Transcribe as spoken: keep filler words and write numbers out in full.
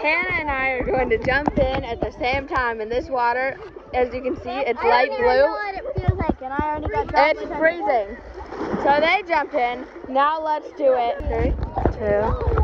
Hannah and I are going to jump in at the same time in this water. As you can see, it's light blue. I don't even know what it feels like, and I already got dropped. It's freezing. So they jump in. Now let's do it. Three, two,